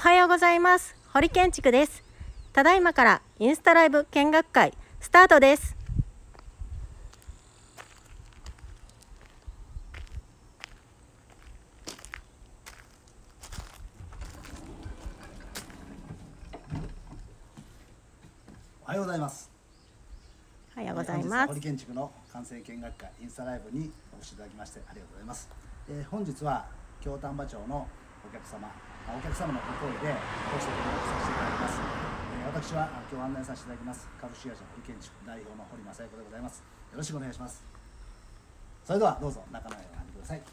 はようございます。堀建築です。ただいまからインスタライブ見学会スタートです。 おはようございます。 おはようございます。 堀建築の完成見学会インスタライブにお越しいただきましてありがとうございます。本日は京丹波町のお客様のご好意でこうして見学させていただきます。私は今日案内させていただきます株式会社堀建築代表の堀正彦でございます。よろしくお願いします。それではどうぞ中の方へお入りください。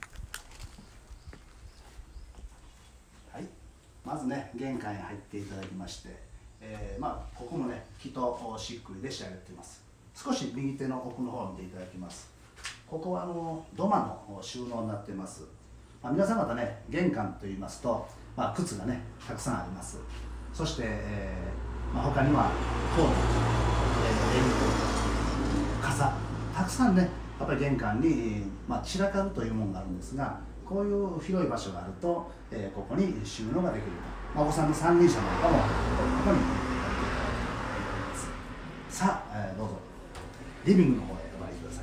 はい、まずね玄関へ入っていただきまして、ここもね木と漆喰で仕上げています。少し右手の奥の方を見ていただきます。ここは土間の収納になっています。皆さん方ね玄関といいますと、靴がねたくさんあります。そして、他にはコート、レインコート、傘、たくさんねやっぱり玄関に、散らかるというものがあるんですが、こういう広い場所があると、ここに収納ができると、お子さんの三輪車なんかもここにさあ、どうぞリビングの方へお参りくださ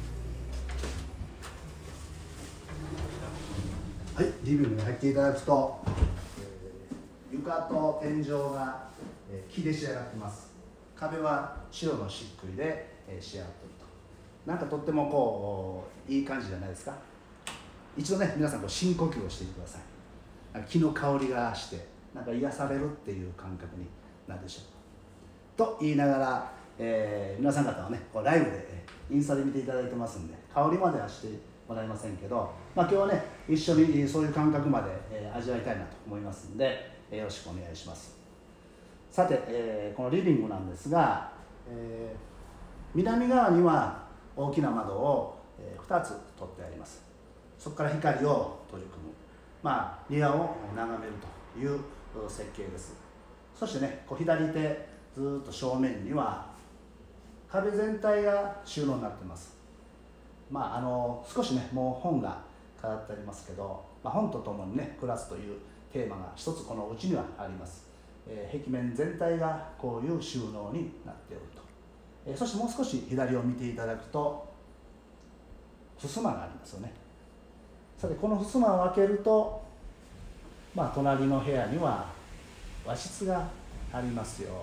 い。はい、リビングに入っていただくと、床と天井が木で仕上がっています。壁は白の漆喰で仕上がっていると、なんかとってもこういい感じじゃないですか。一度ね皆さん深呼吸をしてみてください。木の香りがしてなんか癒されるっていう感覚になるでしょうと言いながら、皆さん方はねライブでインスタで見ていただいてますんで香りまではしてもらえませんけど、今日はね一緒にそういう感覚まで味わいたいなと思いますんで、よろしくお願いします。さて、このリビングなんですが、南側には大きな窓を2つ取ってあります。そこから光を取り組む、庭を眺めるという設計です。そしてね左手ずっと正面には壁全体が収納になっています。少しねもう本が飾ってありますけど、本とともにね暮らすというテーマが一つこのうちにはあります。壁面全体がこういう収納になっていると、そしてもう少し左を見ていただくと襖がありますよね。さてこの襖を開けると、隣の部屋には和室がありますよ。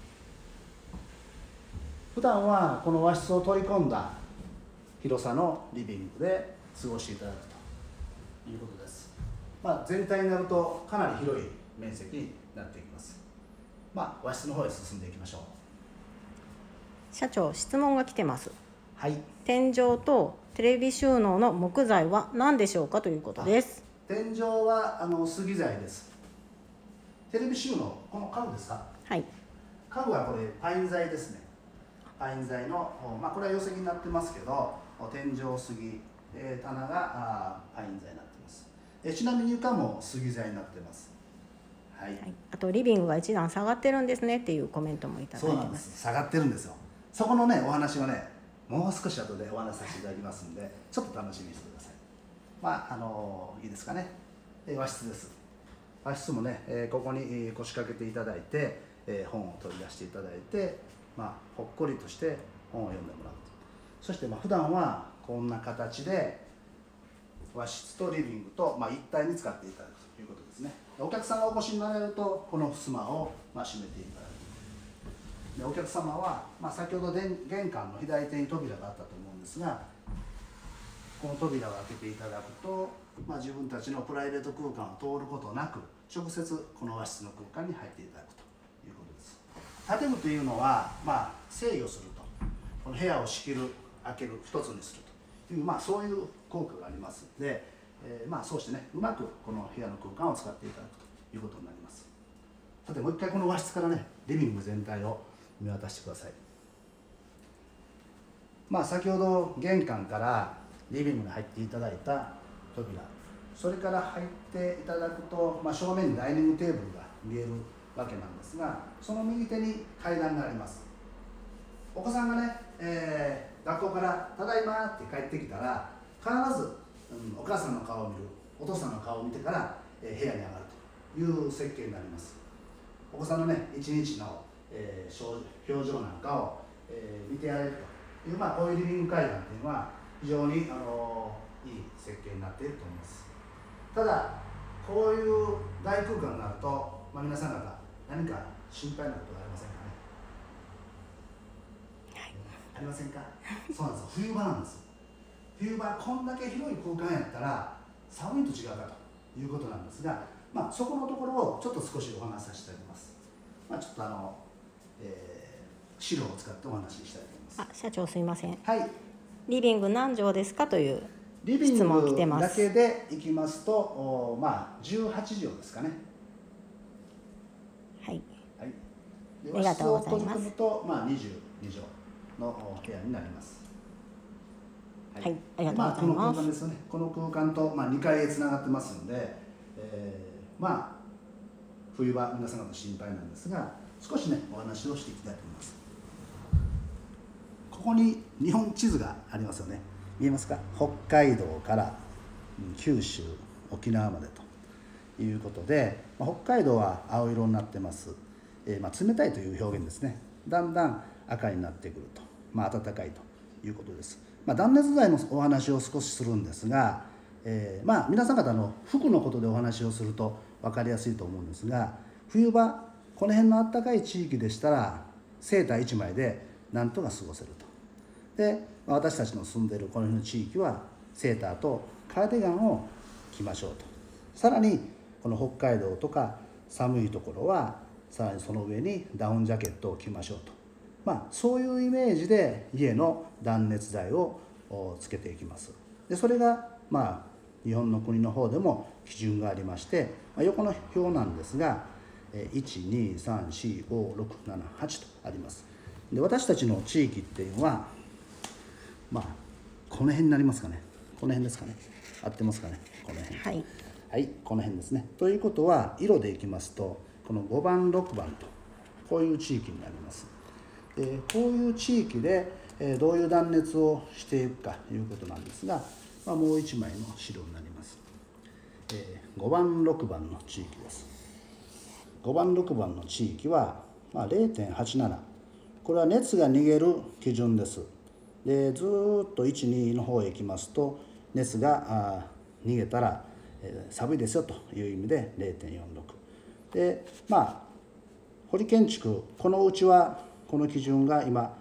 普段はこの和室を取り込んだ広さのリビングで過ごしていただくということです。全体になるとかなり広い面積になっていきます。和室の方へ進んでいきましょう。 社長、質問が来てます。 はい。 天井とテレビ収納の木材は何でしょうかということです。 天井は杉材です。テレビ収納、この家具ですか？ はい。 家具はこれパイン材ですね。パイン材の、これは寄せ木になってますけど、天井杉、棚がパイン材になっています。ちなみに床も杉材になってます。はい。 あとリビングが一段下がってるんですねっていうコメントもいただいてます。 そうなんです。下がってるんですよ。そこのねお話はねもう少し後でお話しさせていただきますんで、ちょっと楽しみにしてください。いいですかね。和室です。和室もね、ここに腰掛けていただいて、本を取り出していただいて、ほっこりとして本を読んでもらうと。そして普段はこんな形で和室とリビングと、一体に使っていただくということですね。お客さんがお越しになられるとこの襖を閉めていただく。でお客様は、先ほど玄関の左手に扉があったと思うんですが、この扉を開けていただくと、自分たちのプライベート空間を通ることなく直接この和室の空間に入っていただくということです。建具というのは、制御すると、この部屋を仕切る開ける一つにするという、そういう効果がありますので、そうしてねうまくこの部屋の空間を使っていただくということになります。さてもう一回この和室からねリビング全体を見渡してください。先ほど玄関からリビングに入っていただいた扉、それから入っていただくと、正面にダイニングテーブルが見えるわけなんですが、その右手に階段があります。お子さんがね、学校から「ただいま」って帰ってきたら必ず、お母さんの顔を見る、お父さんの顔を見てから、部屋に上がるいう設計になります。お子さんのね一日の、表情なんかを、見てやれるという、こういうリビング階段っていうのは非常にいい設計になっていると思います。ただこういう大空間になると、皆さん方何か心配なことがありませんかね。ありませんか。そうなんですよ。冬場なんです。冬場こんだけ広い空間やったら寒いと違うかということなんですが、そこのところをちょっと少しお話しさせていただきます。ちょっと資料を使ってお話ししたいと思います。 社長すいません。 はい。 リビング何畳ですかというリビン質問来てグだます。 けでいきますと、18畳ですかね。 はい。 はい。でありがとうございます。 和室を取り込むと、22畳の部屋になります。 はい、ありがとうございます。 この空間ですよね。この空間と、2階へつながってますので、冬場皆さん方心配なんですが、少しねお話をしていきたいと思います。ここに日本地図がありますよね。見えますか。北海道から九州、沖縄までということで、北海道は青色になってます。冷たいという表現ですね。だんだん赤になってくると、暖かいということです。断熱材のお話を少しするんですが、皆さん方の服のことでお話をすると分かりやすいと思うんですが、冬場この辺の暖かい地域でしたらセーター1枚でなんとか過ごせると。で、私たちの住んでいるこの辺の地域はセーターとカーディガンを着ましょうと。さらにこの北海道とか寒いところはさらにその上にダウンジャケットを着ましょうと。そういうイメージで家の断熱材をつけていきます。でそれが日本の国の方でも基準がありまして、横の表なんですが 1,2,3,4,5,6,7,8 とあります。で私たちの地域っていうのはこの辺になりますかね。この辺ですかね。合ってますかね。この辺。 はい。 はい、この辺ですね。ということは色でいきますとこの5番6番とこういう地域になります。こういう地域でどういう断熱をしていくかということなんですが、もう1枚の資料になります。5番6番の地域です。5番6番の地域は、0.87 これは熱が逃げる基準です。でずっと12の方へ行きますと熱が逃げたら寒いですよという意味で 0.46 で堀建築このうちはこの基準が今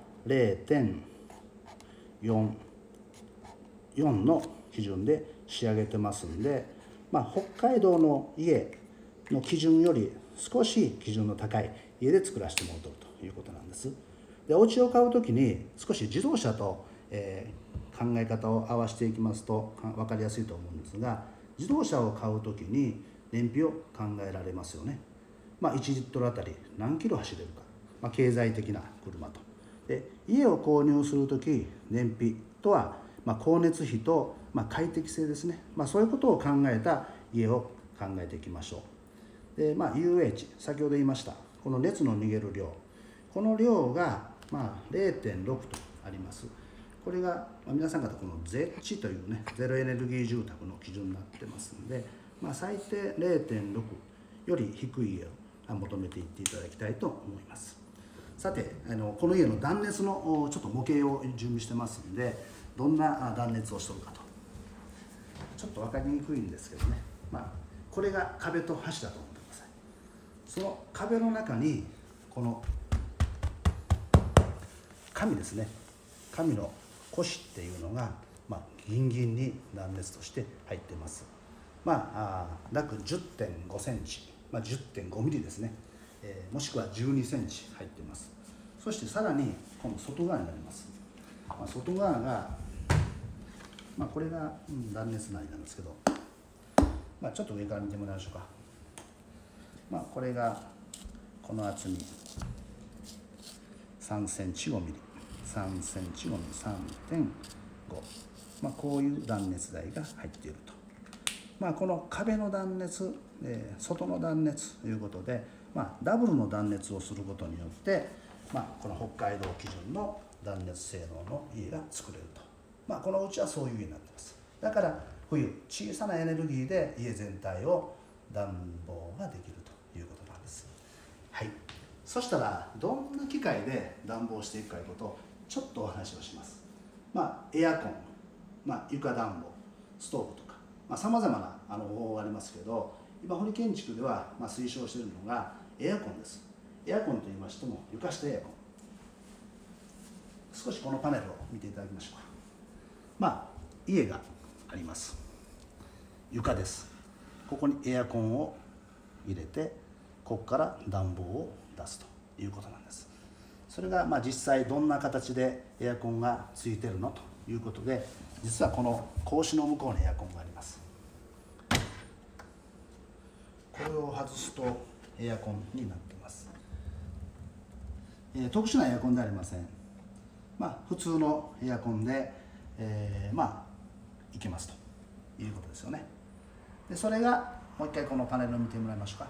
0.44 の基準で仕上げてますんで、北海道の家の基準より少し基準の高い家で作らせてもらうということなんです。でお家を買うときに少し自動車と、考え方を合わせていきますと分かりやすいと思うんですが、自動車を買うときに燃費を考えられますよね。1リットルあたり何キロ走れるか、経済的な車と。で家を購入するとき燃費とは、光熱費と、快適性ですね、そういうことを考えた家を考えていきましょう。で、UH 先ほど言いましたこの熱の逃げる量、この量が0.6 とあります。これが皆さん方この ZEHC というねゼロエネルギー住宅の基準になってますので、最低 0.6 より低い家を求めていっていただきたいと思います。さてこの家の断熱のちょっと模型を準備してますんで、どんな断熱をしとるかとちょっと分かりにくいんですけどね、これが壁と橋だと思ってください。その壁の中にこの紙ですね、紙の腰っていうのが、ギンギンに断熱として入っています。約 10.5 センチ、10.5 ミリですね、もしくは12センチ入っています。そしてさらに今度外側になります。外側が、これが断熱内なんですけど、ちょっと上から見てもらいましょうか。これがこの厚み3センチ5ミリ、3センチ5ミリ 3.5、こういう断熱材が入っていると。この壁の断熱、外の断熱ということで、ダブルの断熱をすることによって、この北海道基準の断熱性能の家が作れると。このうちはそういう家になっています。だから冬小さなエネルギーで家全体を暖房ができるということなんです。はい、そしたらどんな機械で暖房していくかということをちょっとお話をします。エアコン、床暖房、ストーブとかさまざ、まな方法がありますけど、今堀建築では推奨しているのがエアコンです。エアコンといいましても床下エアコン。少しこのパネルを見ていただきましょうか。家があります。床です。ここにエアコンを入れて、ここから暖房を出すということなんです。それが実際どんな形でエアコンがついてるのということで、実はこの格子の向こうにエアコンがあります。これを外すとエアコンになっています。特殊なエアコンではありません。普通のエアコンで、いけますということですよね。でそれがもう一回このパネルを見てもらいましょうか。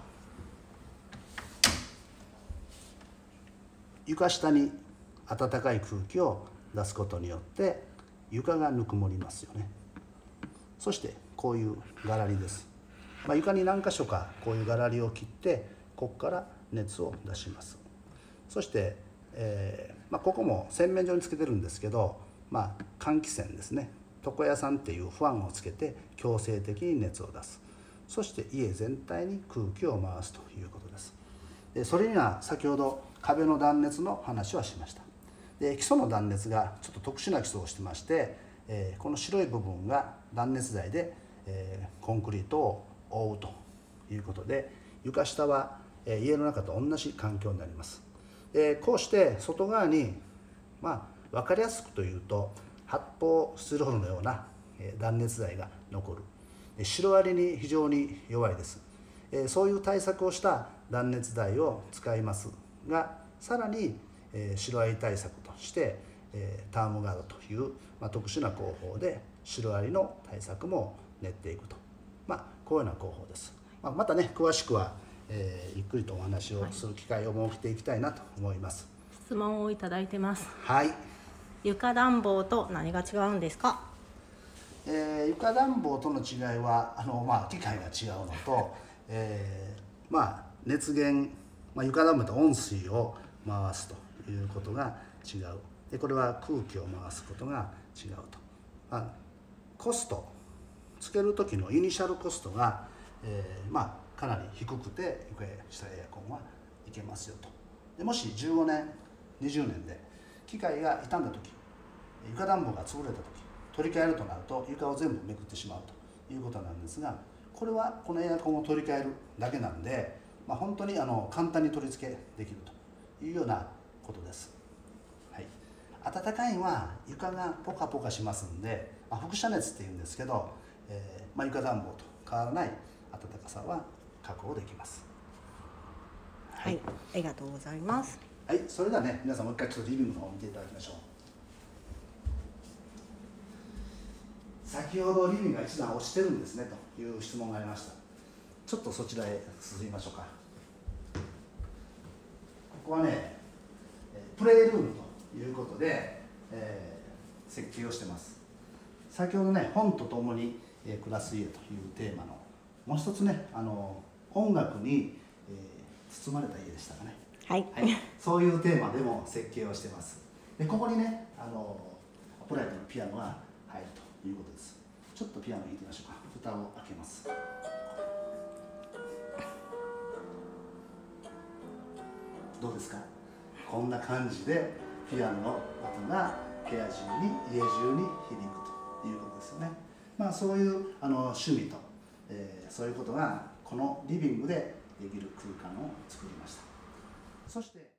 床下に暖かい空気を出すことによって床がぬくもりますよね。そしてこういうガラリです。床に何箇所かこういうガラリを切ってここから熱を出します。そして、ここも洗面所につけてるんですけど、換気扇ですね、床屋さんっていうファンをつけて強制的に熱を出す。そして家全体に空気を回すということです。でそれには先ほど壁の断熱の話はしました。で基礎の断熱がちょっと特殊な基礎をしてまして、この白い部分が断熱材で、コンクリートを覆うということで、床下は、家の中と同じ環境になります。こうして外側に分かりやすくというと発泡スチロールのような断熱材が残る。シロアリに非常に弱いです。そういう対策をした断熱材を使いますが、さらにシロアリ対策としてタームガードという特殊な工法でシロアリの対策も練っていくと、こういうような工法です。またね詳しくはゆっくりとお話をする機会を設けていきたいなと思います。 質問をいただいてます。 はい。 床暖房と何が違うんですか？ 床暖房との違いは機械が違うのと、熱源、床暖房と温水を回すということが違う。でこれは空気を回すことが違うと。コストつける時のイニシャルコストが、かなり低くて床下エアコンはいけますよと。でもし15年20年で機械が傷んだ時、床暖房が潰れた時、取り替えるとなると床を全部めくってしまうということなんですが、これはこのエアコンを取り替えるだけなんで、本当に簡単に取り付けできるというようなことです。はい、暖かいのは床がポカポカしますんで、輻射熱っていうんですけど、床暖房と変わらない暖かさは確保できます。 はい、ありがとうございます。 はい、それではね、皆さんもう一回ちょっとリビングの方を見ていただきましょう。先ほどリビングが一段落ちてるんですねという質問がありました。ちょっとそちらへ進みましょうか。ここはね、プレイルームということで、設計をしてます。先ほどね、本とともに暮らす家というテーマのもう一つね、音楽に、包まれた家でしたかね。 はい、 はい、そういうテーマでも設計をしてます。でここにね、アップライトのピアノが入るということです。ちょっとピアノ弾いてみましょうか。蓋を開けます。どうですか？こんな感じでピアノの音が部屋中に家中に響くということですよね。そういう趣味と、そういうことがこのリビングでできる空間を作りました。そして